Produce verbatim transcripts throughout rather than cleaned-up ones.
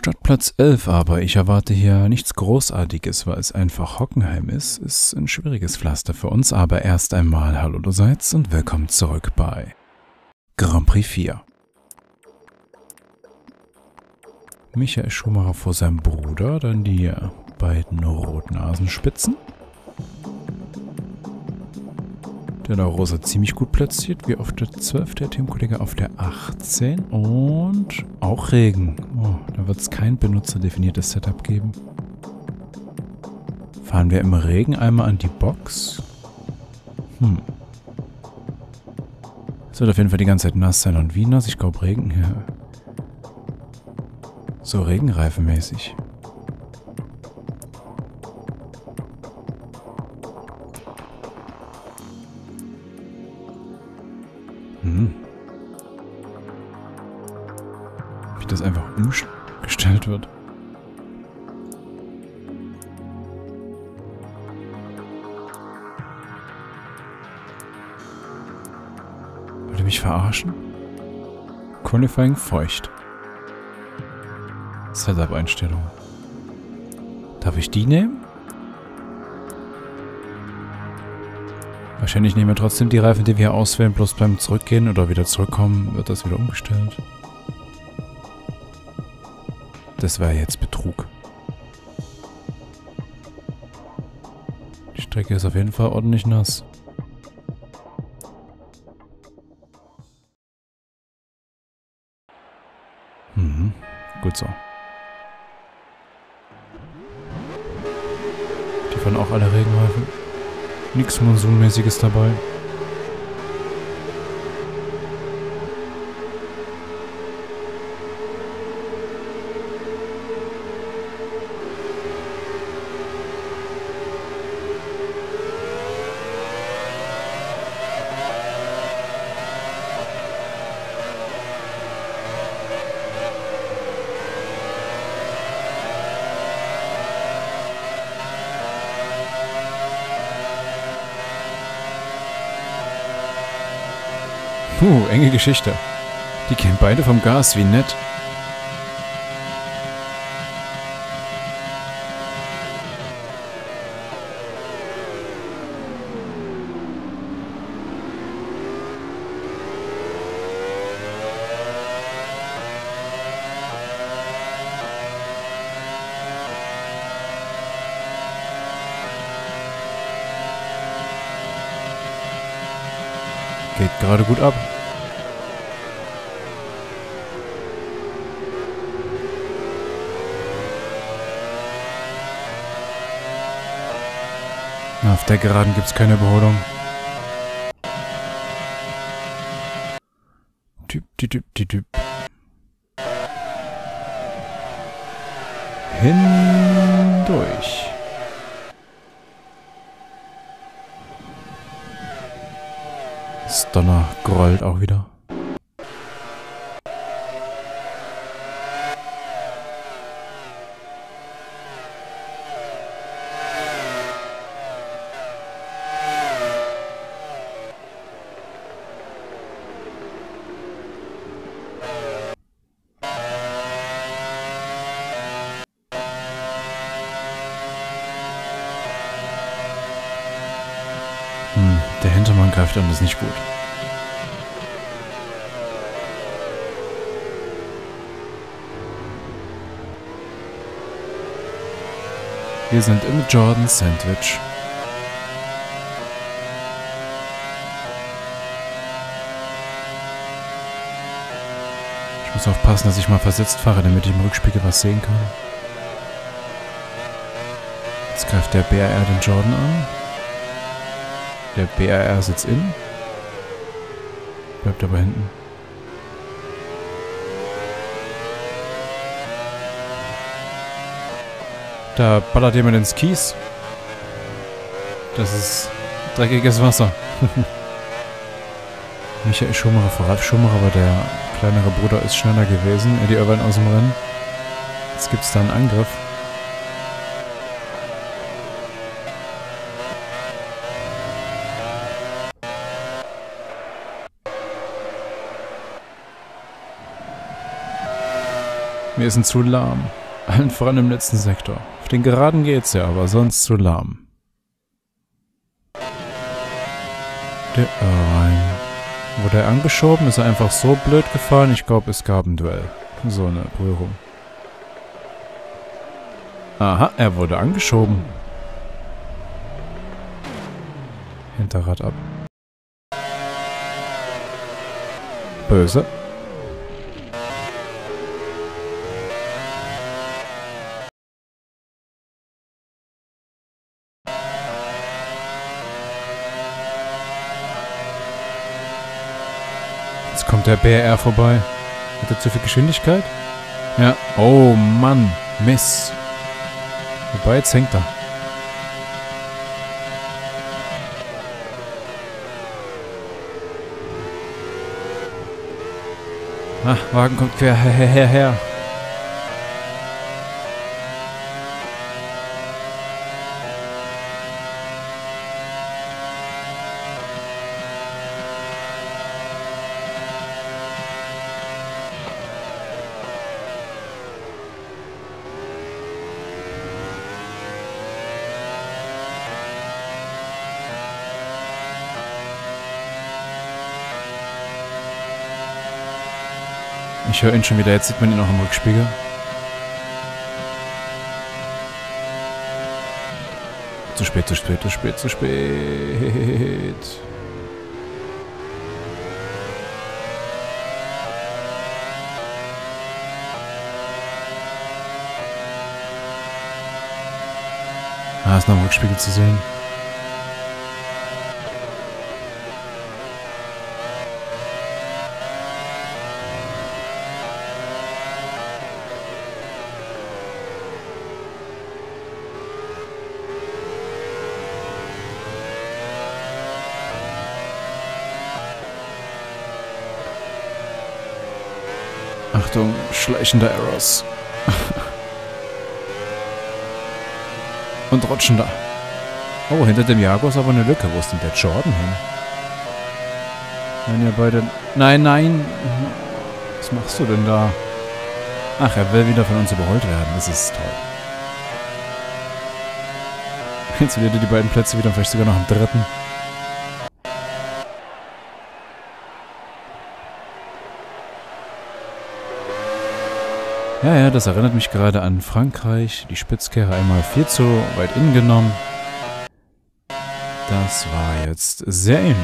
Startplatz elf, aber ich erwarte hier nichts Großartiges, weil es einfach Hockenheim ist. Ist ein schwieriges Pflaster für uns, aber erst einmal hallo allerseits und willkommen zurück bei Grand Prix vier. Michael Schumacher vor seinem Bruder, dann die beiden Rotnasenspitzen. Der La Rosa ziemlich gut platziert, wie auf der zwölf, der Teamkollege auf der achtzehn und auch Regen. Oh, da wird es kein benutzerdefiniertes Setup geben. Fahren wir im Regen einmal an die Box? Hm. Es wird auf jeden Fall die ganze Zeit nass sein und wie nass? Ich glaube Regen, ja. So regenreifenmäßig. Hm. Wie das einfach umgestellt wird. Wollt ihr mich verarschen? Qualifying feucht. Setup-Einstellung. Darf ich die nehmen? Wahrscheinlich nehmen wir trotzdem die Reifen, die wir auswählen, bloß beim Zurückgehen oder wieder zurückkommen, wird das wieder umgestellt. Das war jetzt Betrug. Die Strecke ist auf jeden Fall ordentlich nass. Mhm, gut so. Die fahren auch alle Regenreifen. Nichts Monsunmäßiges dabei. Puh, enge Geschichte. Die gehen beide vom Gas, wie nett. Geht gerade gut ab. Na, auf der Geraden gibt's keine Überholung. Typ, die Typ, die Typ. Hindurch. Das Donner grollt auch wieder. Hm, der Hintermann greift an, das ist nicht gut. Wir sind im Jordan Sandwich. Ich muss aufpassen, dass ich mal versetzt fahre, damit ich im Rückspiegel was sehen kann. Jetzt greift der B R R den Jordan an. Der B R R sitzt in. Bleibt aber hinten. Da ballert jemand ins Kies. Das ist dreckiges Wasser. Michael Schumacher vor Ralf Schumacher, aber der kleinere Bruder ist schneller gewesen. Eddie Irvine aus dem Rennen. Jetzt gibt es da einen Angriff. Wir sind zu lahm. Allen voran im letzten Sektor. Auf den Geraden geht's ja, aber sonst zu lahm. Der rein. Wurde er angeschoben? Ist er einfach so blöd gefahren? Ich glaube, es gab ein Duell. So eine Berührung. Aha, er wurde angeschoben. Hinterrad ab. Böse. Jetzt kommt der B R R vorbei. Hat er zu viel Geschwindigkeit? Ja. Oh Mann. Miss. Wobei, jetzt hängt er. Ah, Wagen kommt quer. Her, her, her, her. Ich höre ihn schon wieder, jetzt sieht man ihn auch im Rückspiegel. Zu spät, zu spät, zu spät, zu spät. Ah, ist noch im Rückspiegel zu sehen. Achtung, schleichender Errors. Und rutschender. Oh, hinter dem Jaguar ist aber eine Lücke. Wo ist denn der Jordan hin? Wenn ihr beide... Nein, nein! Was machst du denn da? Ach, er will wieder von uns überholt werden. Das ist toll. Jetzt verliert er die beiden Plätze wieder, vielleicht sogar noch einen dritten. Ja, ja, das erinnert mich gerade an Frankreich. Die Spitzkehre einmal viel zu weit innen genommen. Das war jetzt sehr ähnlich.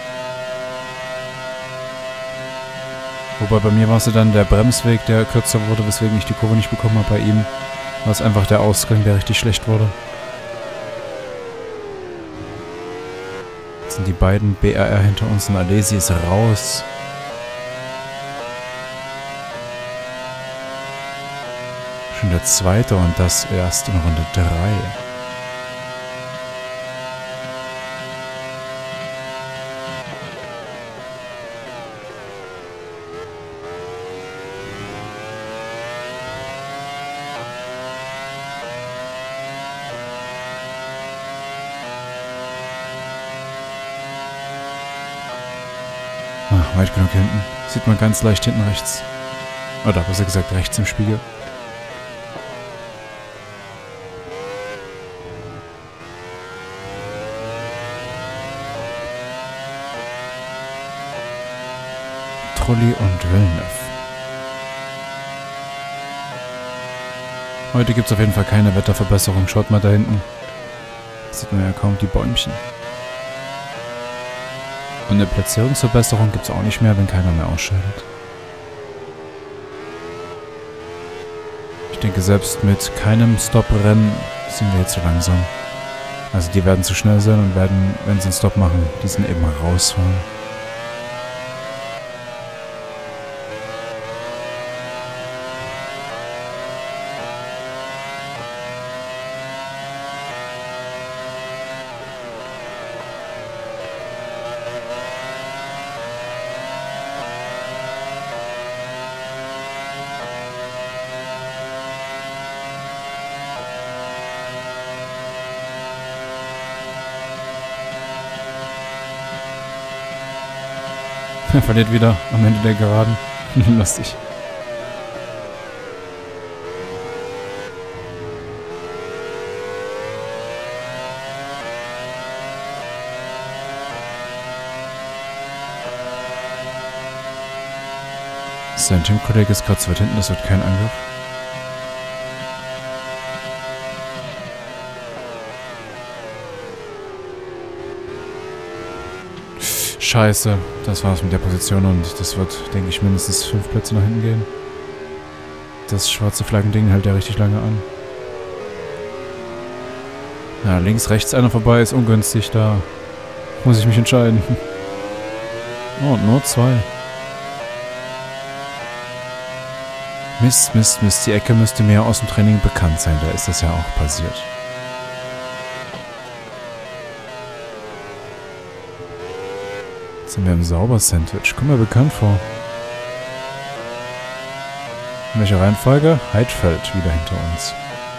Wobei bei mir war es dann der Bremsweg, der kürzer wurde, weswegen ich die Kurve nicht bekommen habe. Bei ihm war es einfach der Ausgang, der richtig schlecht wurde. Jetzt sind die beiden B R R hinter uns und Alesi ist raus. Schon der zweite und das erst in Runde drei. Ach, weit genug hinten. Sieht man ganz leicht hinten rechts. Oder besser gesagt rechts im Spiegel. Trulli und Villeneuve. Heute gibt es auf jeden Fall keine Wetterverbesserung. Schaut mal da hinten. Sieht man ja kaum die Bäumchen. Und eine Platzierungsverbesserung gibt es auch nicht mehr, wenn keiner mehr ausscheidet. Ich denke, selbst mit keinem Stop-Rennen sind wir jetzt zu langsam. Also die werden zu schnell sein und werden, wenn sie einen Stop machen, diesen eben rausfahren. Er verliert wieder am Ende der Geraden. Lustig. Sein Teamkollege ist gerade zu weit hinten, das wird kein Angriff. Scheiße, das war's mit der Position und das wird, denke ich, mindestens fünf Plätze nach hinten gehen. Das schwarze Flaggending hält ja richtig lange an. Ja, links, rechts einer vorbei ist ungünstig, da muss ich mich entscheiden. Oh, und nur zwei. Mist, Mist, Mist, die Ecke müsste mir aus dem Training bekannt sein, da ist das ja auch passiert. Jetzt sind wir im Sauber-Sandwich. Kommt mir bekannt vor. In welcher Reihenfolge? Heidfeld wieder hinter uns.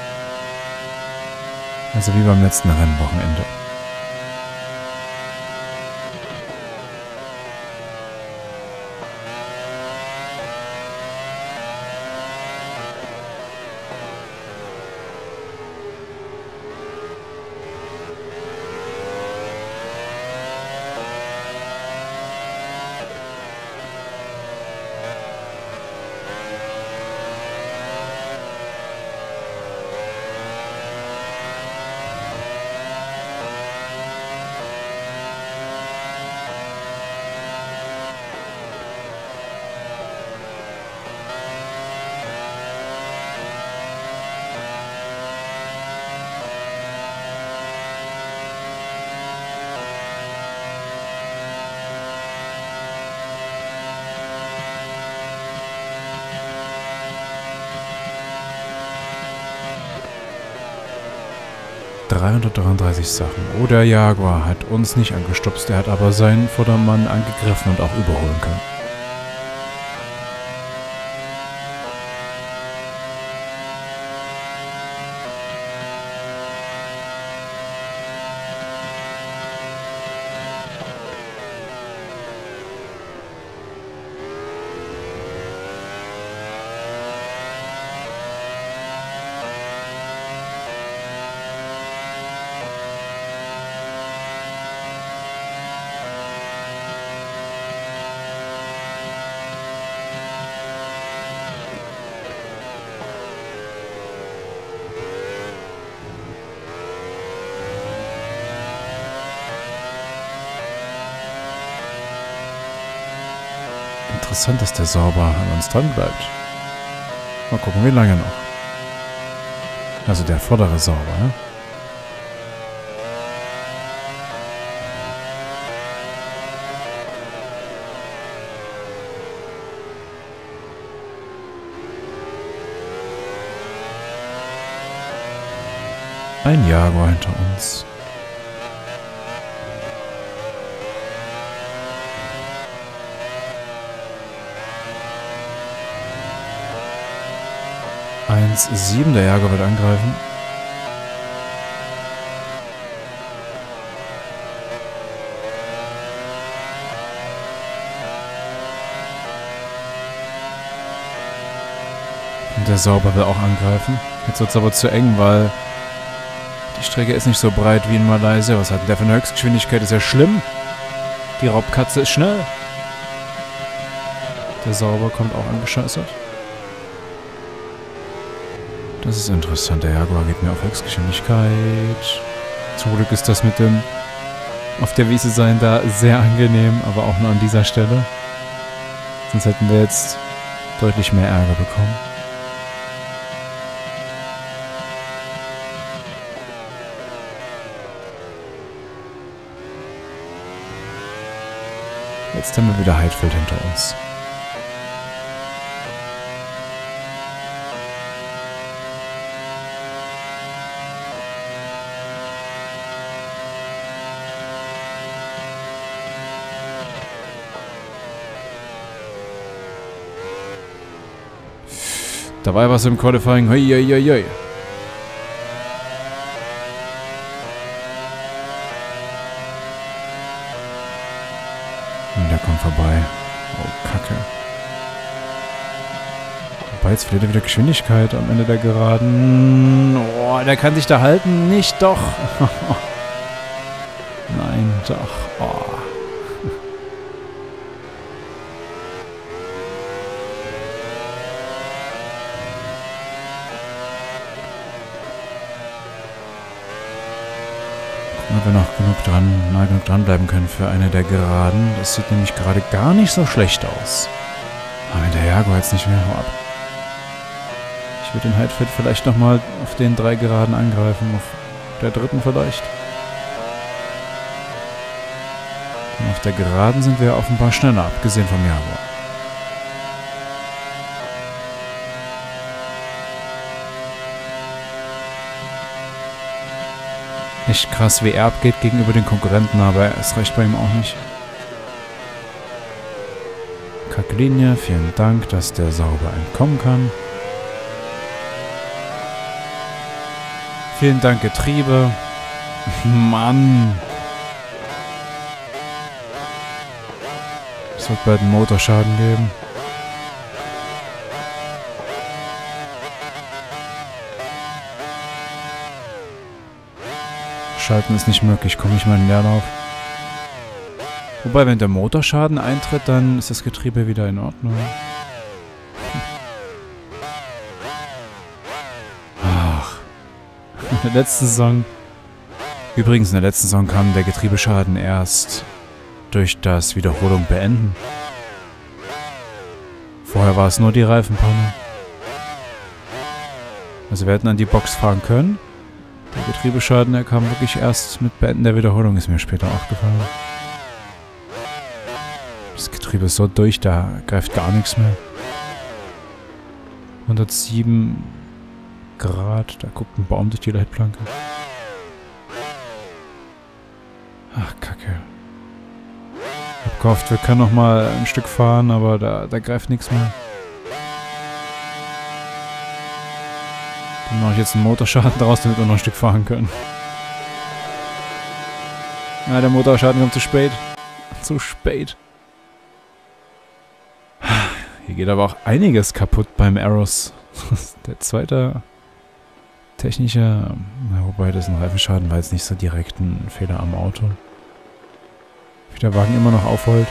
Also wie beim letzten Rennwochenende. dreihundertdreiunddreißig Sachen. Oh, der Jaguar hat uns nicht angestupst, er hat aber seinen Vordermann angegriffen und auch überholen können. Interessant, dass der Sauber an uns dran bleibt. Mal gucken, wie lange noch. Also der vordere Sauber, ne? Ein Jaguar hinter uns. eins sieben, der Jaguar wird angreifen. Und der Sauber will auch angreifen. Jetzt wird es aber zu eng, weil die Strecke ist nicht so breit wie in Malaysia. Was hat der für eine Höchstgeschwindigkeit? Ist ja schlimm. Die Raubkatze ist schnell. Der Sauber kommt auch angescheißert. Das ist interessant. Der Jaguar geht mir auf Höchstgeschwindigkeit. Zum Glück ist das mit dem auf der Wiese sein da sehr angenehm, aber auch nur an dieser Stelle. Sonst hätten wir jetzt deutlich mehr Ärger bekommen. Jetzt haben wir wieder Heidfeld hinter uns. Da war was im Qualifying. Hoi, hoi, hoi, hoi. Und der kommt vorbei. Oh, Kacke. Wobei, jetzt verliert er wieder Geschwindigkeit am Ende der Geraden. Oh, der kann sich da halten. Nicht doch. Nein, doch. Oh. Ob wir noch genug dran, nah genug dranbleiben können für eine der Geraden. Das sieht nämlich gerade gar nicht so schlecht aus. Aber wenn der Jaguar jetzt nicht mehr, hau ab. Ich würde den Heidfeld vielleicht nochmal auf den drei Geraden angreifen. Auf der dritten vielleicht. Und auf der Geraden sind wir offenbar schneller, abgesehen vom Jaguar. Echt krass, wie er abgeht gegenüber den Konkurrenten, aber es reicht bei ihm auch nicht. Kacklinie, vielen Dank, dass der sauber entkommen kann. Vielen Dank, Getriebe. Mann. Es wird bald einen Motorschaden geben. Schalten ist nicht möglich, komme ich mal in den Leerlauf. Wobei, wenn der Motorschaden eintritt, dann ist das Getriebe wieder in Ordnung. Ach. In der letzten Saison... Übrigens, in der letzten Saison kam der Getriebeschaden erst durch das Wiederholung beenden. Vorher war es nur die Reifenpanne. Also wir hätten an die Box fahren können. Der Getriebeschaden, der kam wirklich erst mit Beenden der Wiederholung, ist mir später aufgefallen. Das Getriebe ist so durch, da greift gar nichts mehr. hundertsieben Grad, da guckt ein Baum durch die Leitplanke. Ach, Kacke. Ich hab gehofft, wir können noch mal ein Stück fahren, aber da, da greift nichts mehr. Dann mache ich jetzt einen Motorschaden daraus, damit wir noch ein Stück fahren können. Ja, der Motorschaden kommt zu spät. Zu spät. Hier geht aber auch einiges kaputt beim Aeros. Der zweite technische, na, wobei das ein Reifenschaden war jetzt nicht so direkt ein Fehler am Auto. Wie der Wagen immer noch aufholt.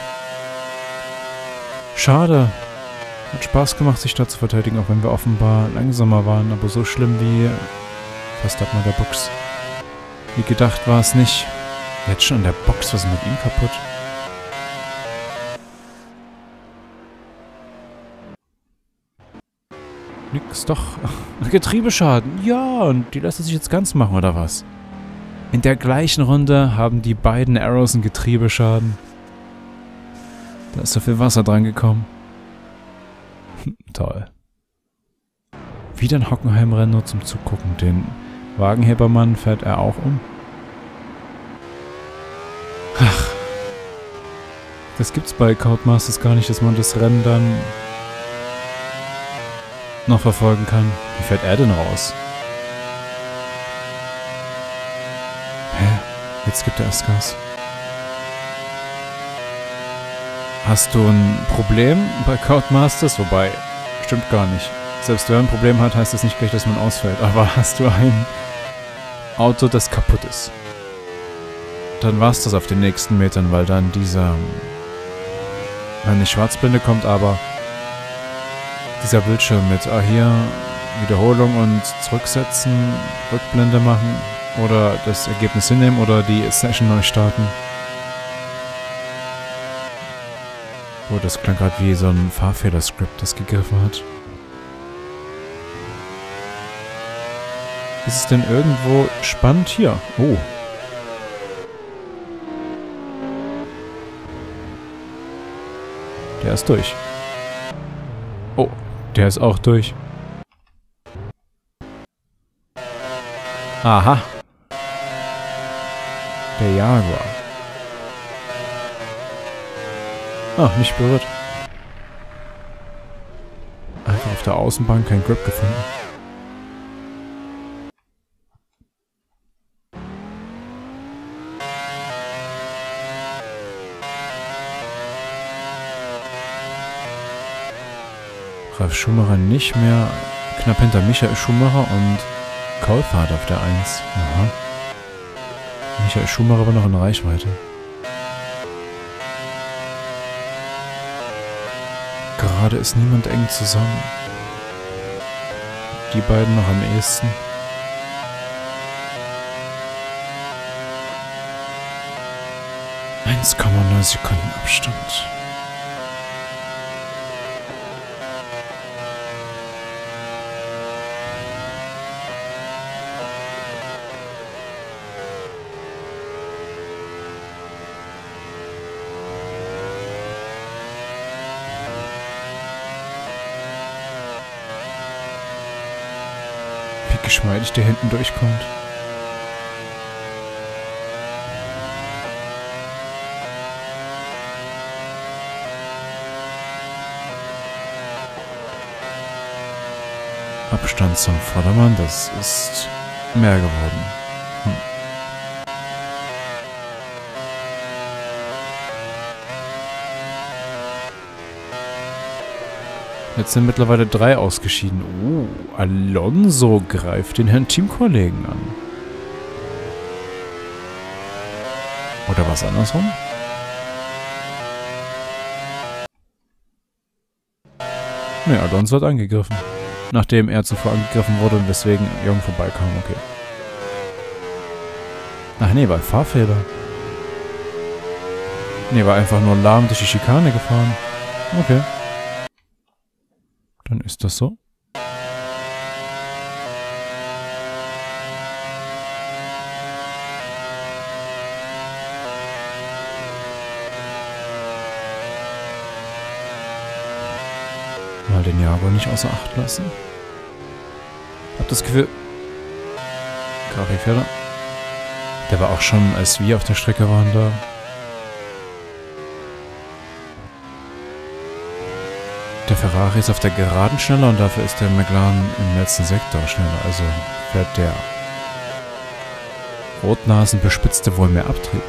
Schade. Hat Spaß gemacht, sich da zu verteidigen, auch wenn wir offenbar langsamer waren, aber so schlimm wie fast ab mal der Box. Wie gedacht war es nicht. Jetzt schon an der Box, was ist mit ihm kaputt? Nix, doch. Getriebeschaden. Ja, und die lässt sich jetzt ganz machen, oder was? In der gleichen Runde haben die beiden Aeros einen Getriebeschaden. Da ist so viel Wasser dran gekommen. Toll. Wieder ein Hockenheim-Rennen nur zum Zugucken. Den Wagenhebermann fährt er auch um. Ach. Das gibt's bei Codemasters gar nicht, dass man das Rennen dann noch verfolgen kann. Wie fährt er denn raus? Hä? Jetzt gibt er erst Gas. Hast du ein Problem bei Codemasters? Wobei, stimmt gar nicht. Selbst wenn man ein Problem hat, heißt das nicht gleich, dass man ausfällt. Aber hast du ein Auto, das kaputt ist, dann war's das auf den nächsten Metern, weil dann dieser, wenn nicht Schwarzblende kommt, aber dieser Bildschirm mit, ah hier, Wiederholung und zurücksetzen, Rückblende machen oder das Ergebnis hinnehmen oder die Session neu starten. Oh, das klang gerade wie so ein Fahrfehler-Skript, das gegriffen hat. Ist es denn irgendwo spannend hier? Oh. Der ist durch. Oh, der ist auch durch. Aha. Der Jaguar. Ah, nicht berührt. Einfach auf der Außenbahn kein Grip gefunden. Ralf Schumacher nicht mehr. Knapp hinter Michael Schumacher und Coulthard auf der eins. Aha. Michael Schumacher war noch in Reichweite. Gerade ist niemand eng zusammen. Die beiden noch am ehesten. eins Komma null Sekunden Abstand. Wie geschmeidig der hinten durchkommt. Abstand zum Vordermann, das ist mehr geworden. Hm. Jetzt sind mittlerweile drei ausgeschieden. Oh, Alonso greift den Herrn Teamkollegen an. Oder was andersrum? Ne, Alonso hat angegriffen. Nachdem er zuvor angegriffen wurde und weswegen Jung vorbeikam, okay. Ach nee, war Fahrfehler. Nee, war einfach nur lahm durch die Schikane gefahren. Okay. Dann ist das so. Mal den Jaguar nicht außer Acht lassen. Hab das Gefühl... Kari-Fehler. Der war auch schon, als wir auf der Strecke waren, da. Der Ferrari ist auf der Geraden schneller und dafür ist der McLaren im letzten Sektor schneller. Also fährt der Rotnasenbespitzte wohl mehr Abtrieb.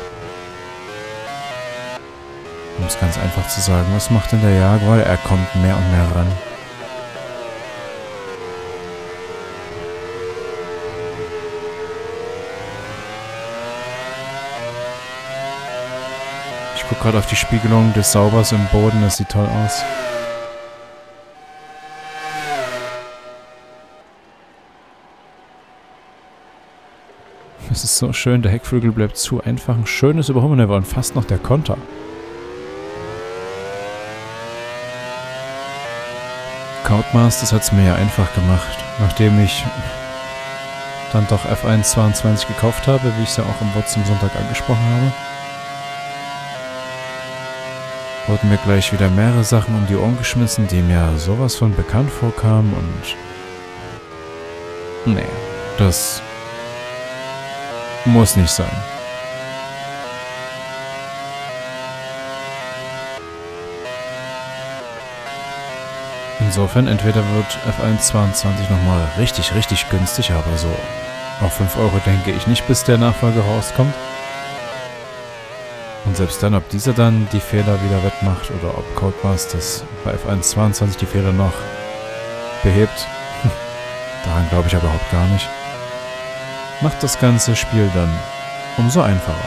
Um es ganz einfach zu sagen, was macht denn der Jaguar? Er kommt mehr und mehr ran. Ich gucke gerade auf die Spiegelung des Saubers im Boden, das sieht toll aus. Es ist so schön, der Heckflügel bleibt zu. Einfach ein schönes Überholmanöver und fast noch der Konter. Codemasters hat es mir ja einfach gemacht, nachdem ich dann doch F eins zweiundzwanzig gekauft habe, wie ich es ja auch im Wort zum Sonntag angesprochen habe. Wurden mir gleich wieder mehrere Sachen um die Ohren geschmissen, die mir sowas von bekannt vorkamen und... Nee, das muss nicht sein. Insofern, entweder wird F eins zweiundzwanzig nochmal richtig, richtig günstig, aber so auf fünf Euro denke ich nicht, bis der Nachfolger rauskommt. Und selbst dann, ob dieser dann die Fehler wieder wettmacht oder ob Codemasters bei F eins zweiundzwanzig die Fehler noch behebt, daran glaube ich aber überhaupt gar nicht. Macht das ganze Spiel dann umso einfacher.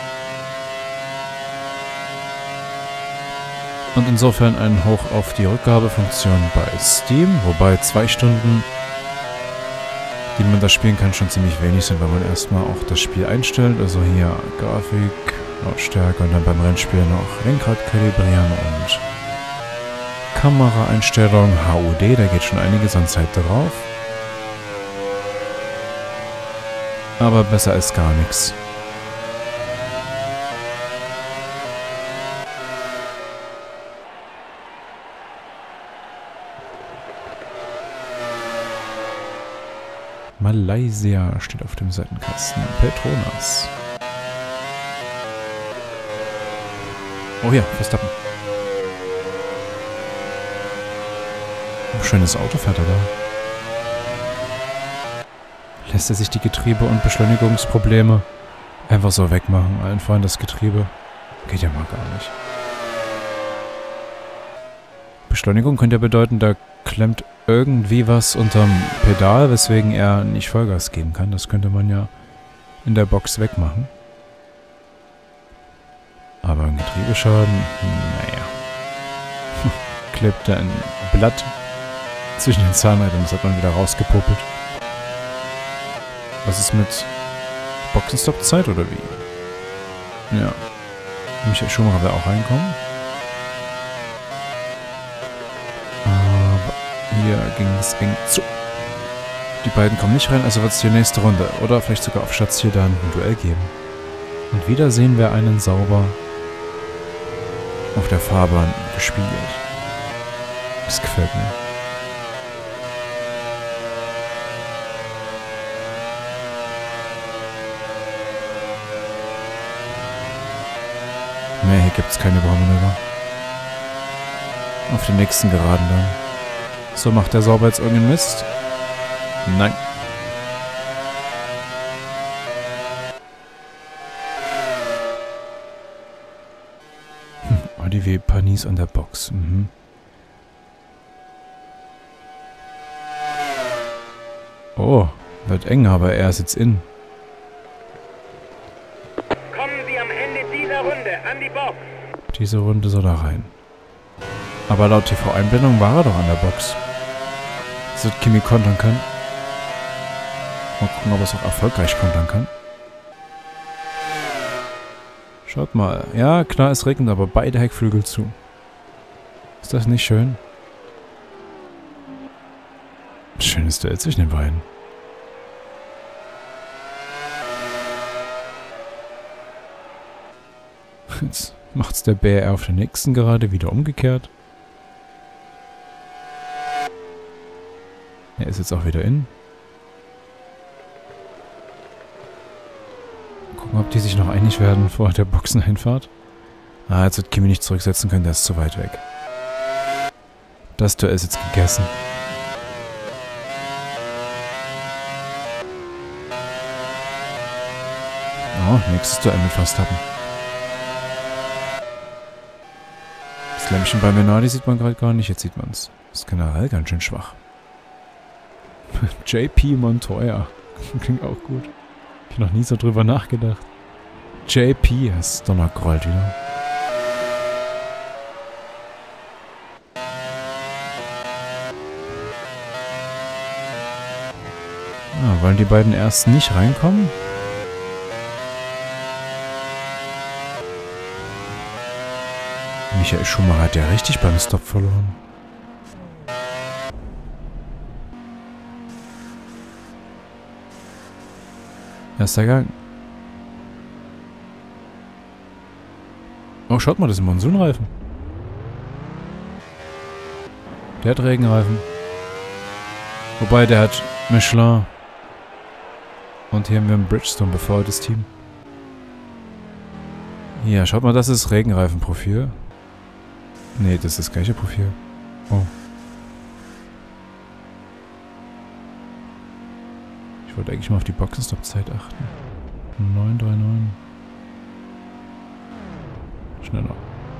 Und insofern ein Hoch auf die Rückgabefunktion bei Steam, wobei zwei Stunden, die man da spielen kann, schon ziemlich wenig sind, weil man erstmal auch das Spiel einstellt. Also hier Grafik, Lautstärke und dann beim Rennspiel noch Lenkrad kalibrieren und Kameraeinstellung, H U D, da geht schon einiges an Zeit drauf. Aber besser als gar nichts. Malaysia steht auf dem Seitenkasten. Petronas. Oh ja, Verstappen. Ein schönes Auto fährt er da. Lässt er sich die Getriebe- und Beschleunigungsprobleme einfach so wegmachen? Einfach in das Getriebe. Geht ja mal gar nicht. Beschleunigung könnte ja bedeuten, da klemmt irgendwie was unterm Pedal, weswegen er nicht Vollgas geben kann. Das könnte man ja in der Box wegmachen. Aber ein Getriebeschaden, naja. Klebt da ein Blatt zwischen den Zahnrädern, das hat man wieder rausgepuppelt. Was ist mit Boxenstopp-Zeit oder wie? Ja. Michael Schumacher will auch reinkommen. Aber hier ging es eng zu. Die beiden kommen nicht rein, also wird es die nächste Runde. Oder vielleicht sogar auf Schatz hier dann ein Duell geben. Und wieder sehen wir einen sauber auf der Fahrbahn gespiegelt. Das gefällt mir. Nee, hier gibt es keine Überholmanöver. Auf den nächsten Geraden dann. So, macht der sauber jetzt irgendeinen Mist? Nein. Hm, Olivier Panis an der Box. Mhm. Oh, wird eng, aber er ist jetzt in. Kommen Sie am Ende dieser Runde an die Box. Diese Runde soll er rein. Aber laut T V-Einblendung war er doch an der Box. Das wird Kimi kontern können. Mal gucken, ob er es auch erfolgreich kontern kann. Schaut mal. Ja, klar, es regnet, aber beide Heckflügel zu. Ist das nicht schön? Schönes Duell zwischen den beiden. Jetzt macht's der B R auf der nächsten Gerade wieder umgekehrt. Er ist jetzt auch wieder in. Gucken, ob die sich noch einig werden vor der Boxeneinfahrt. Ah, jetzt wird Kimi nicht zurücksetzen können, der ist zu weit weg. Das Duell ist jetzt gegessen. Oh, nächstes Duell mit Verstappen. Das Lämpchen bei Minardi sieht man gerade gar nicht, jetzt sieht man es. Das ist generell ganz schön schwach. J P Montoya. Klingt auch gut. Hab ich noch nie so drüber nachgedacht. J P, das Donnergrollt wieder. Ah, wollen die beiden erst nicht reinkommen? Michael Schumacher hat ja richtig beim Stop verloren. Erster Gang. Oh, schaut mal, das ist ein Monsunreifen. Der hat Regenreifen. Wobei, der hat Michelin. Und hier haben wir ein Bridgestone bevordertes Team. Ja, schaut mal, das ist Regenreifenprofil. Nee, das ist das gleiche Profil. Oh. Ich wollte eigentlich mal auf die Boxenstopp-Zeit achten. neun drei neun. Schneller.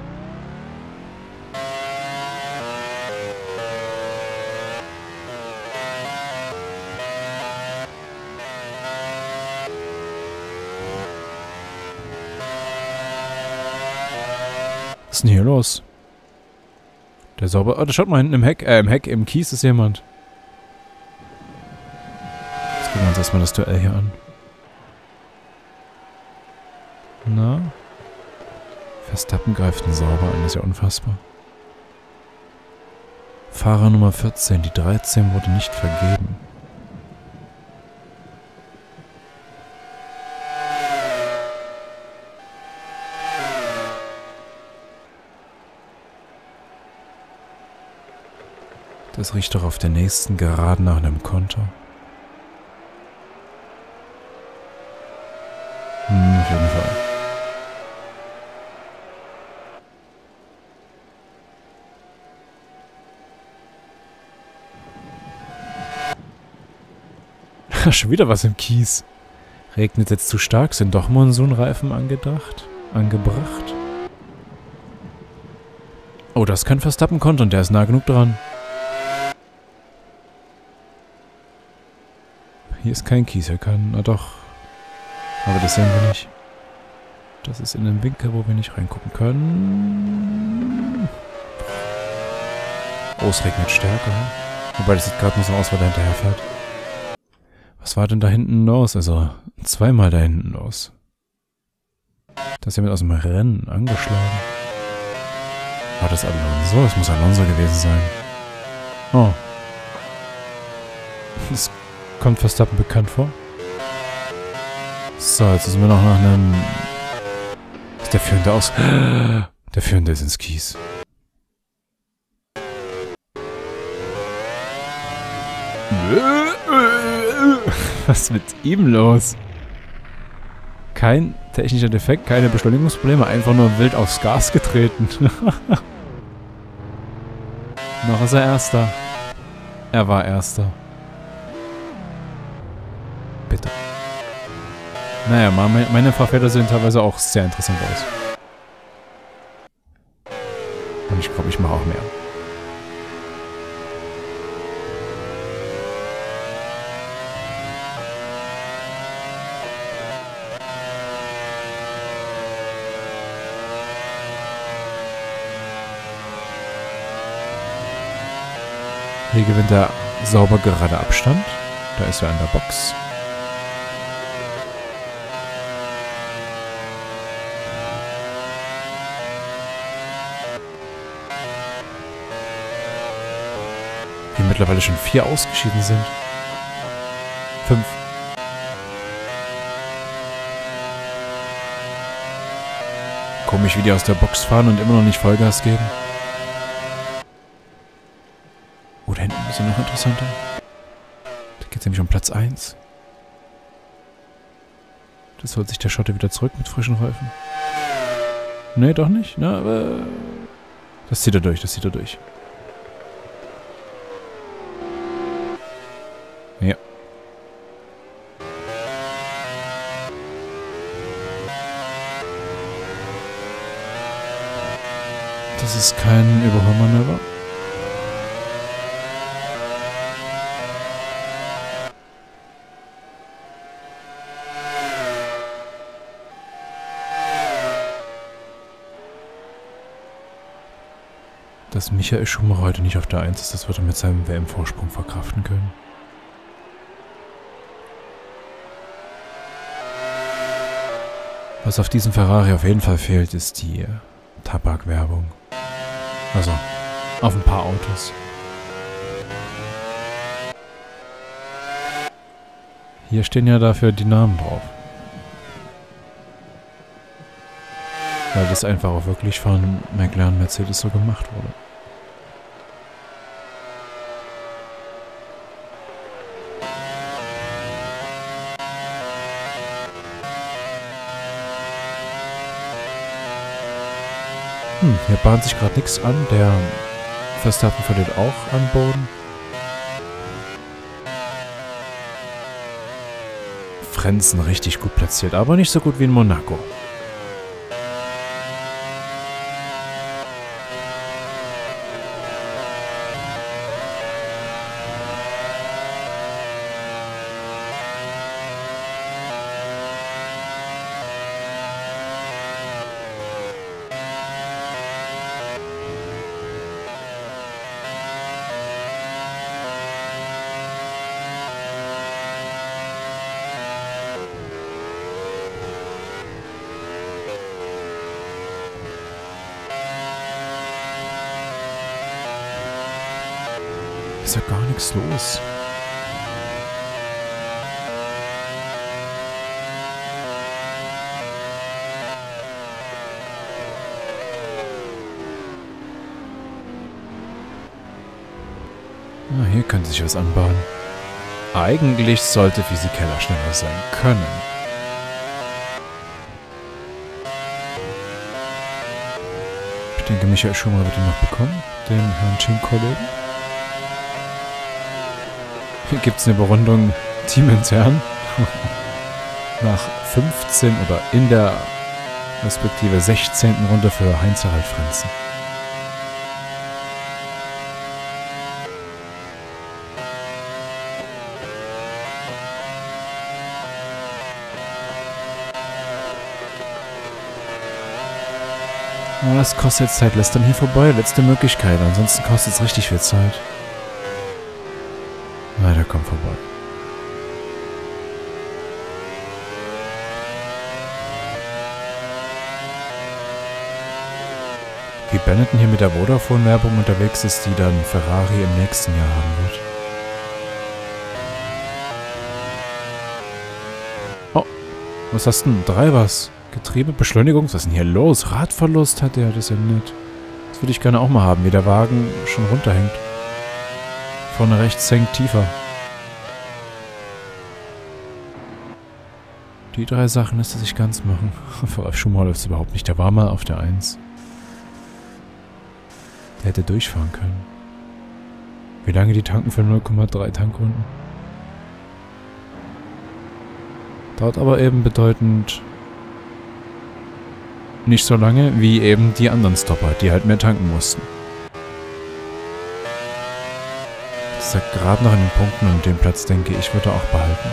Was ist denn hier los? Der sauber... Oh, da schaut mal hinten im Heck. Äh, im Heck, im Kies ist jemand. Jetzt gucken wir uns erstmal das Duell hier an. Na? Verstappen greift ihn sauber an, das ist ja unfassbar. Fahrer Nummer vierzehn, die dreizehn wurde nicht vergeben. Das riecht doch auf der nächsten Geraden nach einem Konter. Hm, auf jeden Fall. Schon wieder was im Kies. Regnet jetzt zu stark? Sind doch Monsunreifen angedacht? Angebracht? Oh, das kann Verstappen kontern, der ist nah genug dran. Hier ist kein Kies, er kann... Na doch. Aber das sehen wir nicht. Das ist in einem Winkel, wo wir nicht reingucken können. Oh, es regnet stärker. Wobei, das sieht gerade nur so aus, weil er hinterher fährt. Was war denn da hinten los? Also, zweimal da hinten los. Da ist jemand aus dem Rennen angeschlagen. War das Alonso? Das muss Alonso gewesen sein. Oh. Das kommt Verstappen bekannt vor. So, jetzt müssen wir noch nach einem... Ist der Führende aus... Der Führende ist ins Kies. Was ist mit ihm los? Kein technischer Defekt, keine Beschleunigungsprobleme, einfach nur wild aufs Gas getreten. Noch ist er Erster. Er war Erster. Bitte. Naja, meine Fahrfelder sehen teilweise auch sehr interessant aus. Und ich glaube, ich mache auch mehr. Hier gewinnt er sauber gerade Abstand. Da ist er an der Box. Wie mittlerweile schon vier ausgeschieden sind. Fünf. Komisch, wie die aus der Box fahren und immer noch nicht Vollgas geben. Oh, da hinten ist ja noch interessanter. Da geht es nämlich um Platz eins. Das holt sich der Schotte wieder zurück mit frischen Reifen. Nee, doch nicht. Na, aber... Das zieht er durch, das zieht er durch. Ja. Das ist kein Überholmanöver. Dass Michael Schumacher heute nicht auf der eins ist, das wird er mit seinem W M-Vorsprung verkraften können. Was auf diesem Ferrari auf jeden Fall fehlt, ist die Tabakwerbung. Also, auf ein paar Autos. Hier stehen ja dafür die Namen drauf. Weil das einfach auch wirklich von McLaren Mercedes so gemacht wurde. Hm, hier bahnt sich gerade nichts an. Der Verstappen verliert auch an Boden. Frenzen richtig gut platziert, aber nicht so gut wie in Monaco. Ist ja gar nichts los. Ah, hier könnte sich was anbahnen. Eigentlich sollte Fisichella schneller sein können. Ich denke, Michael Schumacher wird ihn noch bekommen, den Herrn Chin-Kollegen. Hier gibt es eine Überrundung teamintern. Nach fünfzehn oder in der respektive sechzehnten Runde für Heinz-Harald Frenzen. Ja, das kostet jetzt Zeit. Lässt dann hier vorbei. Letzte Möglichkeit. Ansonsten kostet es richtig viel Zeit. Leider kommt vorbei. Benetton hier mit der Vodafone-Werbung unterwegs ist, die dann Ferrari im nächsten Jahr haben wird. Oh, was hast du denn? Treibers. Getriebe, Beschleunigung, was ist denn hier los? Radverlust hat der, das ist ja nett. Das würde ich gerne auch mal haben, wie der Wagen schon runterhängt. Vorne rechts hängt tiefer. Die drei Sachen lässt er sich ganz machen. Für Ralf Schumacher läuft es überhaupt nicht. Der war mal auf der eins. Der hätte durchfahren können. Wie lange die tanken für null Komma drei Tankrunden? Dauert aber eben bedeutend nicht so lange wie eben die anderen Stopper, die halt mehr tanken mussten. Das ist ja gerade noch an den Punkten und den Platz, denke ich, wird er auch behalten.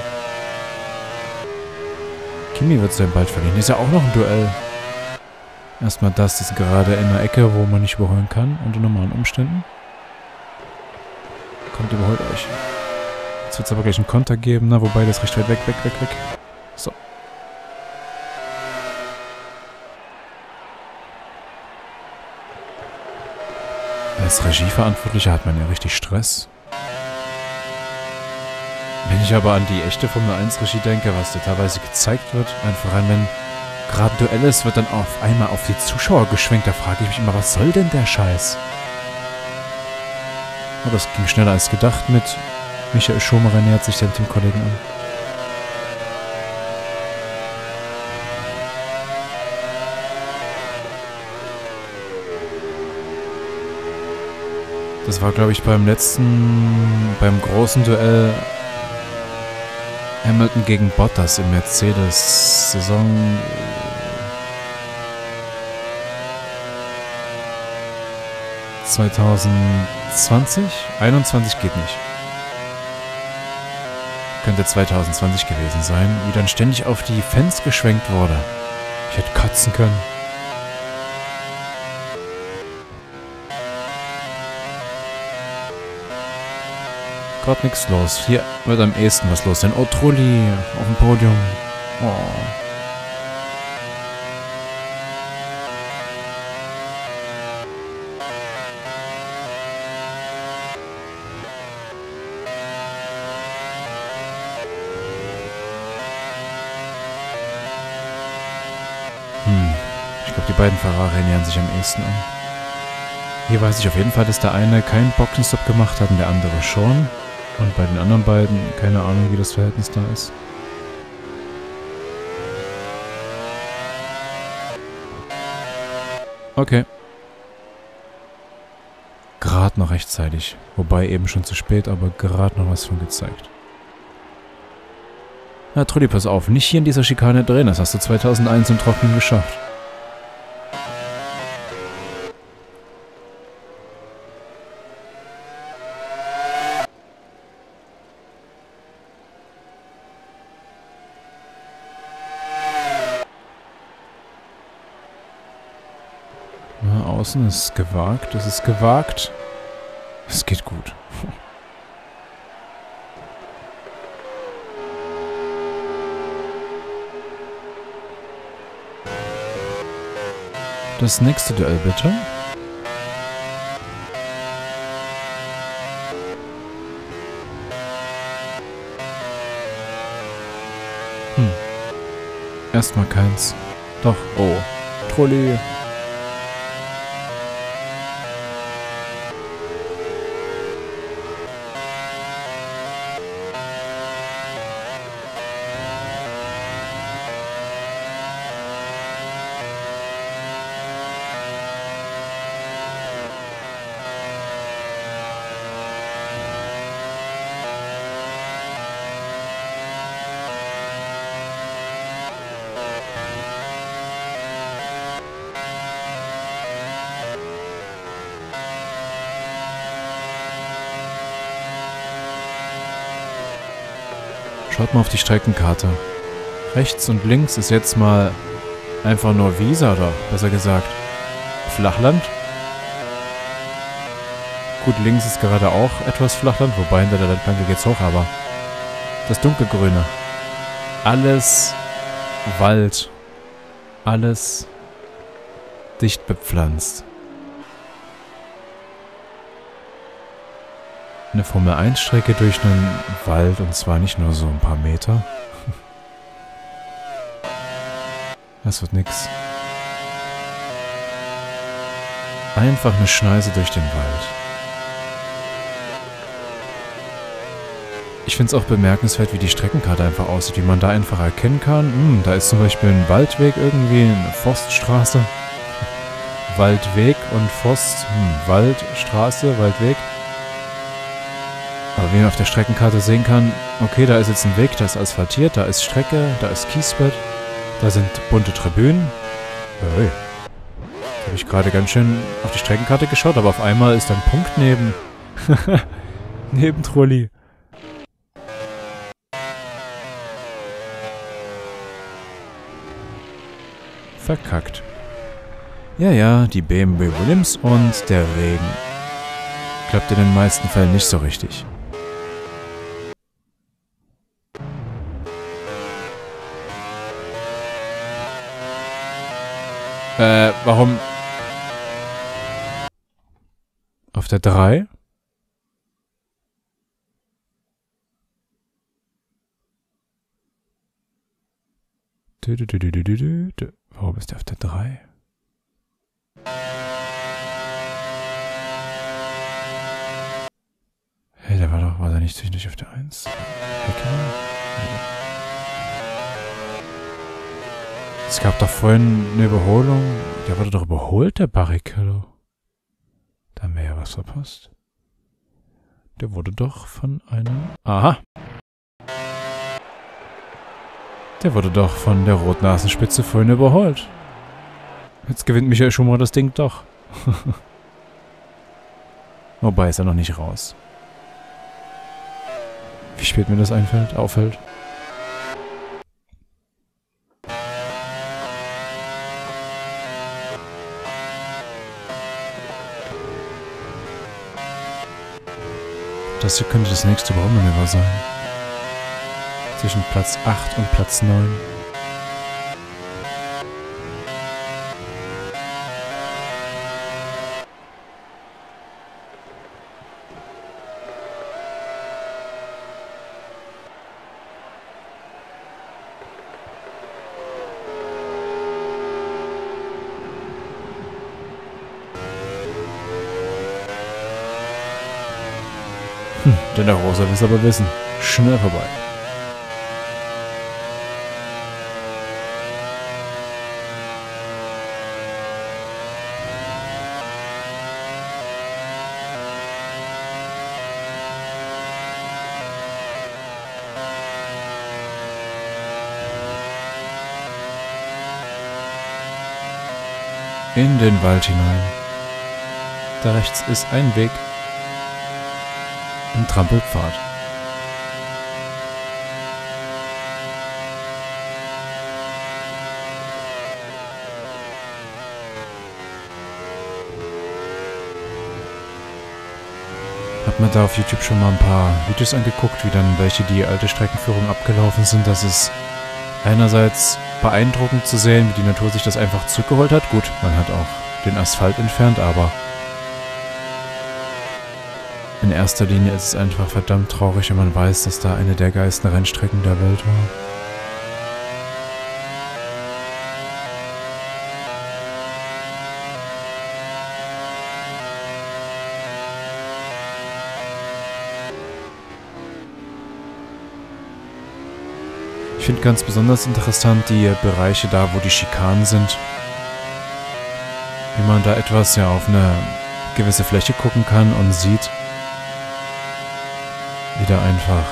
Kimi wird es dann bald verlieren. Ist ja auch noch ein Duell. Erstmal das, das ist gerade in der Ecke, wo man nicht überholen kann, unter normalen Umständen. Kommt, überholt euch. Jetzt wird es aber gleich einen Konter geben, na, wobei das recht weit weg, weg, weg, weg. So. Als Regieverantwortlicher hat man ja richtig Stress. Wenn ich aber an die echte Formel eins Regie denke, was da teilweise gezeigt wird, einfach an, wenn gerade Duell ist, wird dann auf einmal auf die Zuschauer geschwenkt. Da frage ich mich immer, was soll denn der Scheiß? Oh, das ging schneller als gedacht mit Michael Schumacher nähert sich dem Teamkollegen an. Das war, glaube ich, beim letzten, beim großen Duell Hamilton gegen Bottas im Mercedes Saison zwanzig zwanzig? einundzwanzig geht nicht. Könnte zwanzig zwanzig gewesen sein, wie dann ständig auf die Fans geschwenkt wurde. Ich hätte kotzen können. Gerade nichts los. Hier wird am ehesten was los. Denn oh, Trulli auf dem Podium. Oh. Hm. Ich glaube, die beiden Ferrari nähern sich am ehesten an. Hier weiß ich auf jeden Fall, dass der eine keinen Boxenstopp gemacht hat und der andere schon. Und bei den anderen beiden, keine Ahnung, wie das Verhältnis da ist. Okay. Gerade noch rechtzeitig. Wobei eben schon zu spät, aber gerade noch was von gezeigt. Na, Trulli, pass auf. Nicht hier in dieser Schikane drehen. Das hast du zweitausendeins im Trockenen geschafft. Außen ist gewagt, es ist gewagt. Es geht gut. Das nächste Duell bitte. Hm. Erstmal keins. Doch, oh. Trulli. Schaut mal auf die Streckenkarte. Rechts und links ist jetzt mal einfach nur Wiese, oder besser gesagt Flachland. Gut, links ist gerade auch etwas Flachland, wobei hinter der Leitplanke geht's hoch, aber das Dunkelgrüne. Alles Wald. Alles dicht bepflanzt. eine Formel eins Strecke durch einen Wald und zwar nicht nur so ein paar Meter. Das wird nix. Einfach eine Schneise durch den Wald. Ich finde es auch bemerkenswert, wie die Streckenkarte einfach aussieht, wie man da einfach erkennen kann. Hm, da ist zum Beispiel ein Waldweg irgendwie, eine Forststraße. Waldweg und Forst, hm, Waldstraße, Waldweg. Aber wie man auf der Streckenkarte sehen kann, okay, da ist jetzt ein Weg, da ist asphaltiert, da ist Strecke, da ist Kiesbett, da sind bunte Tribünen. Hey. Da habe ich gerade ganz schön auf die Streckenkarte geschaut, aber auf einmal ist da ein Punkt neben. neben Trulli. Verkackt. Ja, ja, die B M W Williams und der Regen. Klappt in den meisten Fällen nicht so richtig. Äh, warum? Auf der drei? Du, du, du, du, du, du, du. Warum ist der auf der drei? Hey, der war doch, war der nicht zwischendurch auf der eins? Hacker? Es gab doch vorhin eine Überholung. Der wurde doch überholt, der Barrichello. Da haben wir ja was verpasst. Der wurde doch von einem... Aha! Der wurde doch von der Rotnasenspitze vorhin überholt. Jetzt gewinnt Michael Schumacher das Ding doch. Wobei ist er noch nicht raus. Wie spät mir das einfällt, auffällt. Das hier könnte das nächste Überholmanöver sein. Zwischen Platz acht und Platz neun. Hm, denn der Rosa will es aber wissen. Schnell vorbei. In den Wald hinein. Da rechts ist ein Weg. Ein Trampelpfad. Hab mir da auf YouTube schon mal ein paar Videos angeguckt, wie dann welche die alte Streckenführung abgelaufen sind. Das ist einerseits beeindruckend zu sehen, wie die Natur sich das einfach zurückgeholt hat. Gut, man hat auch den Asphalt entfernt, aber in erster Linie ist es einfach verdammt traurig, wenn man weiß, dass da eine der geilsten Rennstrecken der Welt war. Ich finde ganz besonders interessant die Bereiche da, wo die Schikanen sind. Wie man da etwas ja auf eine gewisse Fläche gucken kann und sieht, wie da einfach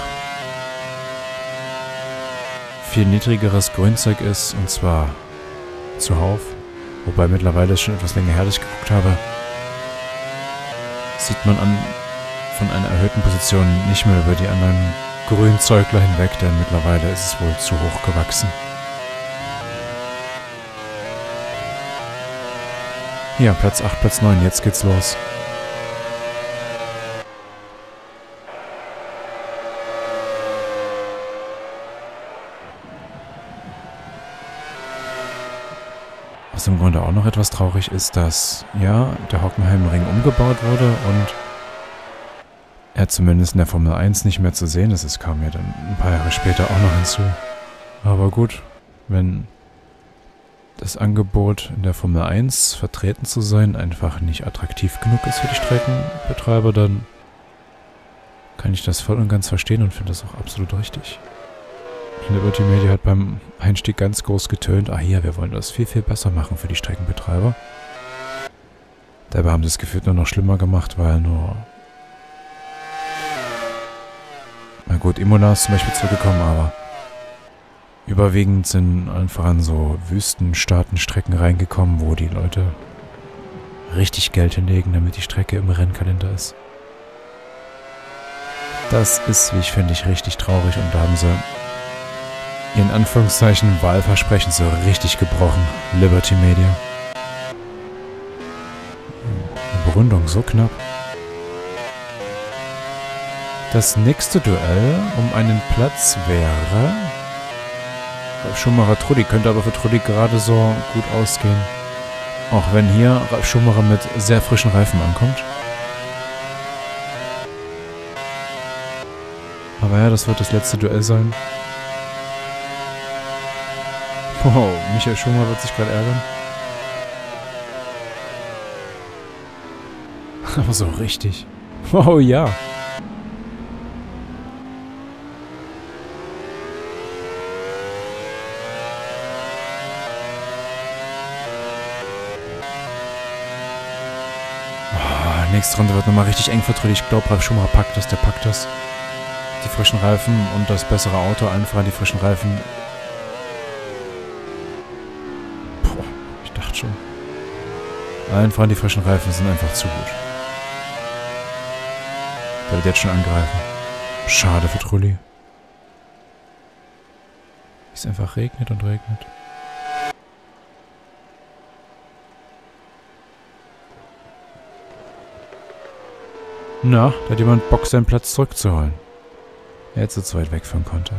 viel niedrigeres Grünzeug ist, und zwar zuhauf. Wobei mittlerweile ist schon etwas länger her, dass ich geguckt habe. Sieht man an von einer erhöhten Position nicht mehr über die anderen Grünzeugler hinweg, denn mittlerweile ist es wohl zu hoch gewachsen. Ja, Platz acht, Platz neun, jetzt geht's los. Was im Grunde auch noch etwas traurig ist, dass, ja, der Hockenheimring umgebaut wurde und er zumindest in der Formel eins nicht mehr zu sehen ist. Es kam ja dann ein paar Jahre später auch noch hinzu. Aber gut, wenn das Angebot in der Formel eins vertreten zu sein einfach nicht attraktiv genug ist für die Streckenbetreiber, dann kann ich das voll und ganz verstehen und finde das auch absolut richtig. Liberty Media hat beim Einstieg ganz groß getönt, ah hier, wir wollen das viel, viel besser machen für die Streckenbetreiber. Dabei haben sie es gefühlt nur noch schlimmer gemacht, weil nur... Na gut, Imola ist zum Beispiel zurückgekommen, aber überwiegend sind allen voran so Wüstenstaatenstrecken reingekommen, wo die Leute richtig Geld hinlegen, damit die Strecke im Rennkalender ist. Das ist, wie ich finde, ich richtig traurig und da haben sie ihren Anführungszeichen Wahlversprechen so richtig gebrochen. Liberty Media. Eine Berundung so knapp. Das nächste Duell um einen Platz wäre Ralf Schumacher Trulli, könnte aber für Trulli gerade so gut ausgehen. Auch wenn hier Ralf Schumacher mit sehr frischen Reifen ankommt. Aber ja, das wird das letzte Duell sein. Wow, Michael Schumacher wird sich gerade ärgern. Aber so richtig. Oh ja. Oh, nächste Runde wird nochmal richtig eng vertrödelt. Ich glaube, Ralf Schumacher packt das, der packt das. Die frischen Reifen und das bessere Auto, allen voran die frischen Reifen. Boah, ich dachte schon. Allen voran die frischen Reifen sind einfach zu gut. Der wird jetzt schon angreifen. Schade für Trulli. Wie es einfach regnet und regnet. Na, da hat jemand Bock, seinen Platz zurückzuholen. Er jetzt so zu weit wegfahren konnte.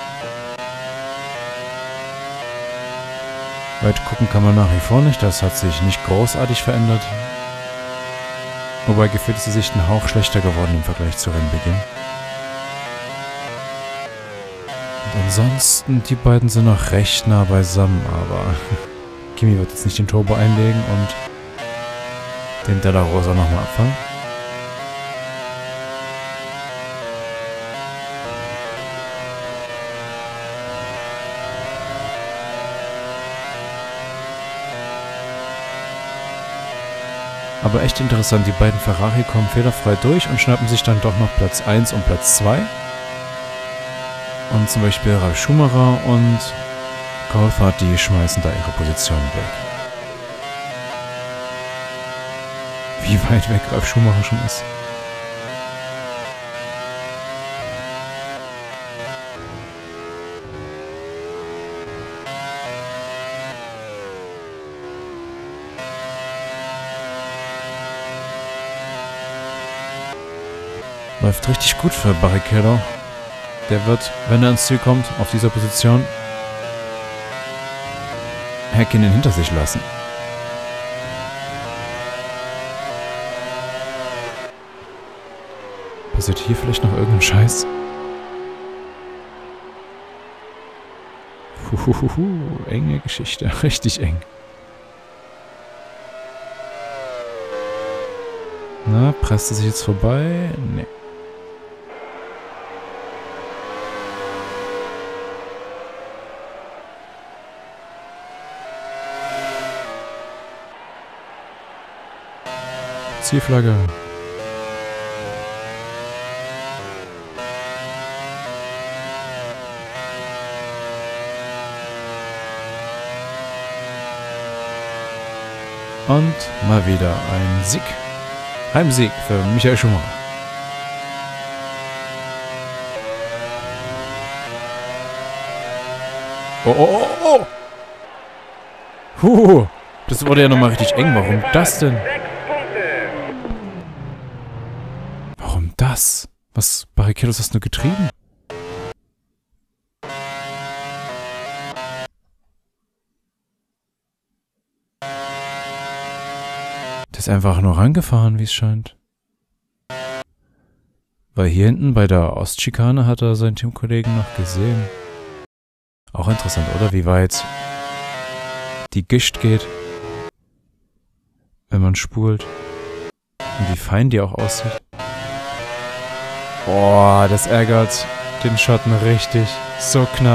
Weit gucken kann man nach wie vor nicht, das hat sich nicht großartig verändert. Wobei gefühlt ist die Sicht ein Hauch schlechter geworden im Vergleich zu Rennbeginn. Und ansonsten, die beiden sind noch recht nah beisammen, aber Kimi wird jetzt nicht den Turbo einlegen und den Della Rosa nochmal abfangen. Aber echt interessant, die beiden Ferrari kommen fehlerfrei durch und schnappen sich dann doch noch Platz eins und Platz zwei. Und zum Beispiel Ralf Schumacher und Coulthard, die schmeißen da ihre Positionen weg. Wie weit weg Ralf Schumacher schon ist. Läuft richtig gut für Barrichello. Der wird, wenn er ins Ziel kommt, auf dieser Position Häkkinen hinter sich lassen. Passiert hier vielleicht noch irgendein Scheiß? Huhuhuhu, enge Geschichte. Richtig eng. Na, presst er sich jetzt vorbei? Nee. Zielflagge. Und mal wieder ein Sieg. Heimsieg für Michael Schumacher. Oh, oh, oh, oh! Huh, das wurde ja nochmal richtig eng. Warum das denn? Warum das? Was, Barrichello, hast du getrieben? Der ist einfach nur rangefahren, wie es scheint. Weil hier hinten bei der Ostschikane hat er seinen Teamkollegen noch gesehen. Auch interessant, oder? Wie weit die Gischt geht, wenn man spult. Und wie fein die auch aussieht. Boah, das ärgert den Schotten richtig. So knapp.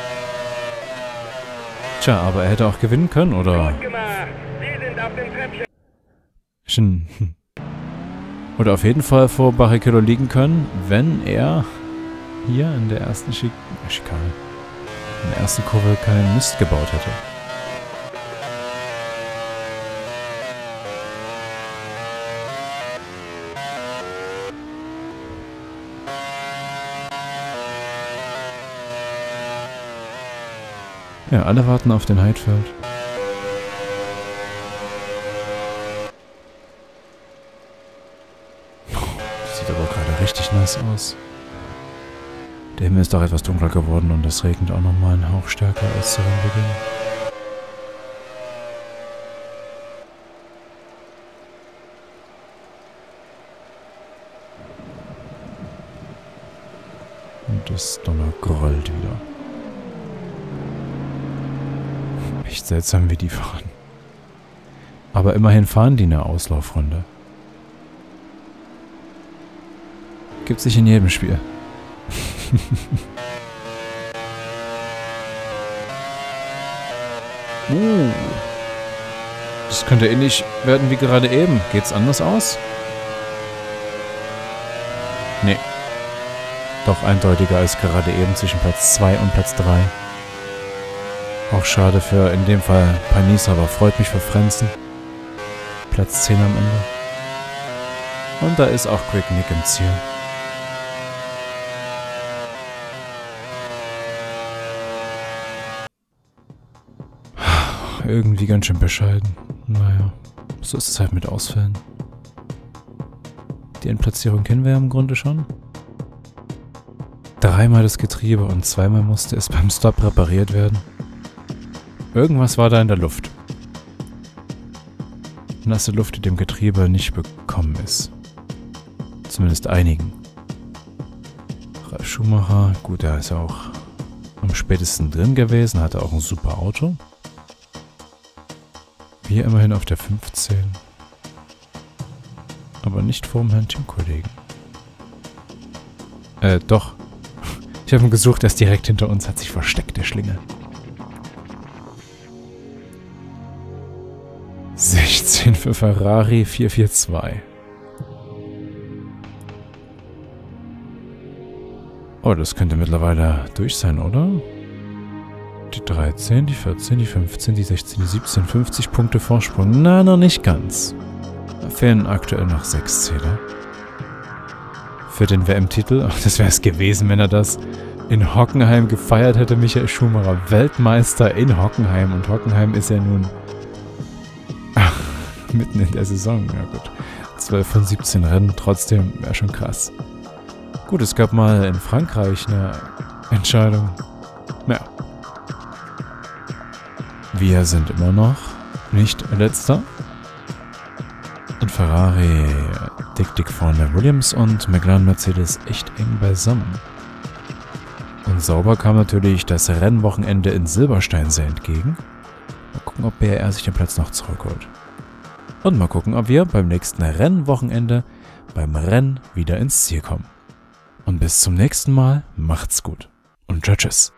Tja, aber er hätte auch gewinnen können, oder? Gut gemacht. Sie sind auf dem Treppchen. Schon. Oder auf jeden Fall vor Barrichello liegen können, wenn er hier in der ersten Schik Schikane, in der ersten Kurve keinen Mist gebaut hätte. Ja, alle warten auf den Heidfeld. Sieht aber gerade richtig nass aus. Der Himmel ist doch etwas dunkler geworden und es regnet auch nochmal einen Hauch stärker als zu Rennbeginn. Und das Donner grollt wieder. Echt seltsam, wie die fahren. Aber immerhin fahren die eine Auslaufrunde. Gibt's nicht in jedem Spiel. uh. Das könnte ähnlich werden wie gerade eben. Geht's anders aus? Nee. Doch eindeutiger als gerade eben zwischen Platz zwei und Platz drei. Auch schade für, in dem Fall, Panis, aber freut mich für Frenzen. Platz zehn am Ende. Und da ist auch Quick Nick im Ziel. Irgendwie ganz schön bescheiden. Naja, so ist es halt mit Ausfällen. Die Endplatzierung kennen wir ja im Grunde schon. Dreimal das Getriebe und zweimal musste es beim Stop repariert werden. Irgendwas war da in der Luft. Nasse Luft, die dem Getriebe nicht bekommen ist. Zumindest einigen. Ralf Schumacher, gut, der ist ja auch am spätesten drin gewesen, hatte auch ein super Auto. Wir immerhin auf der fünfzehn. Aber nicht vor dem Herrn Teamkollegen. Äh, doch. Ich habe ihn gesucht, er ist direkt hinter uns, hat sich versteckt, der Schlingel. sechzehn für Ferrari, vier vier zwei. Oh, das könnte mittlerweile durch sein, oder? Die dreizehn, die vierzehn, die fünfzehn, die sechzehn, die siebzehn, fünfzig Punkte Vorsprung. Na, noch nicht ganz. Da fehlen aktuell noch sechs Zähler. Für den W M-Titel. Ach, das wäre es gewesen, wenn er das in Hockenheim gefeiert hätte. Michael Schumacher, Weltmeister in Hockenheim. Und Hockenheim ist ja nun mitten in der Saison. Ja gut, zwölf von siebzehn Rennen, trotzdem wäre schon krass. Gut, es gab mal in Frankreich eine Entscheidung. Ja. Wir sind immer noch nicht letzter. Und Ferrari dick dick vorne, Williams und McLaren Mercedes echt eng beisammen. Und sauber kam natürlich das Rennwochenende in Silberstein sehr entgegen. Mal gucken, ob B R R sich den Platz noch zurückholt. Und mal gucken, ob wir beim nächsten Rennwochenende beim Rennen wieder ins Ziel kommen. Und bis zum nächsten Mal, macht's gut. Und tschüss.